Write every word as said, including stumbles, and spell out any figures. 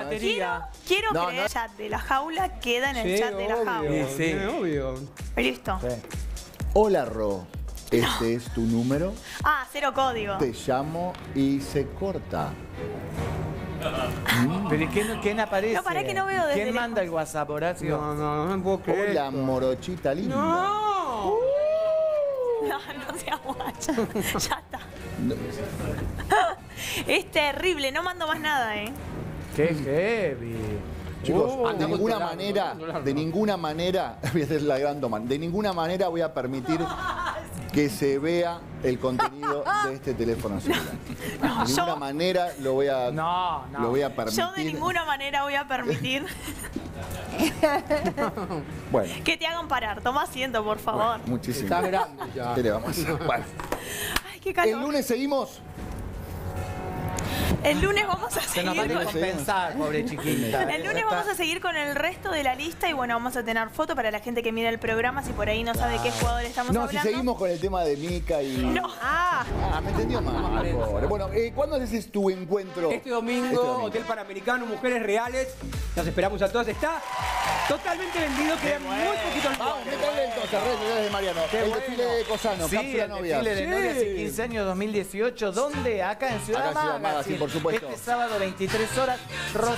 batería. Quiero, quiero No, creer no. el chat de la jaula queda en el Sí, chat de la obvio, jaula. sí, sí. obvio. Listo. Sí. Hola, Ro. Este es tu número. Ah, cero código. Te llamo y se corta. Pero ¿y quién, quién aparece? No, pará que no veo desde ¿Quién lejos. manda el WhatsApp, Horacio? No, no, no me puedo creer. Hola, esto. morochita linda. No. No, no seas guacha. Ya está. Es terrible, no mando más nada, ¿eh? ¡Qué heavy! Chicos, Oh, de ninguna largo, manera, largo, largo. de ninguna manera, voy a hacer la gran toma, de ninguna manera voy a permitir que se vea el contenido de este teléfono celular. De ninguna yo- manera lo voy a, No, no. lo voy a permitir. Yo de ninguna manera voy a permitir Bueno, que te hagan parar. Toma asiento, por favor. muchísimas Está grande ya. ¿Qué le vamos a hacer? Bueno, Ay, qué calor. el lunes seguimos. El lunes vamos a Se nos seguir va a con... compensar, pobre chiquita. El lunes vamos a seguir con el resto de la lista y bueno, vamos a tener foto para la gente que mira el programa si por ahí no sabe qué jugador estamos No, si hablando. seguimos con el tema de Mica y... No. Ah, Ah, me entendió mal, pobre. Bueno, eh, ¿cuándo haces tu encuentro? Este domingo, Este domingo. Hotel Panamericano, Mujeres Reales. Nos esperamos a todas. Está totalmente vendido, quedan muy poquitos Vamos, lugares. métale entonces, redes sociales de Mariano. Qué el bueno. desfile de Cosano, Sí, cápsula el novias. desfile de Sí. novias y quince años dos mil dieciocho. ¿Dónde? Acá en Ciudad Acá en Ciudad Magazine. Magazine, por supuesto. Este sábado, veintitrés horas,